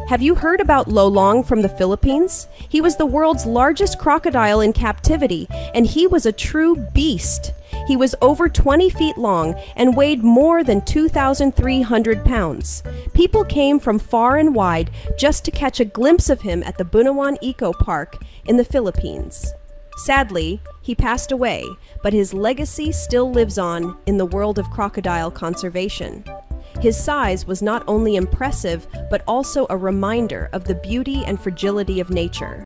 Have you heard about Lolong from the Philippines? He was the world's largest crocodile in captivity, and he was a true beast. He was over 20 feet long and weighed more than 2,300 pounds. People came from far and wide just to catch a glimpse of him at the Bunawan Eco Park in the Philippines. Sadly, he passed away, but his legacy still lives on in the world of crocodile conservation. His size was not only impressive, but also a reminder of the beauty and fragility of nature.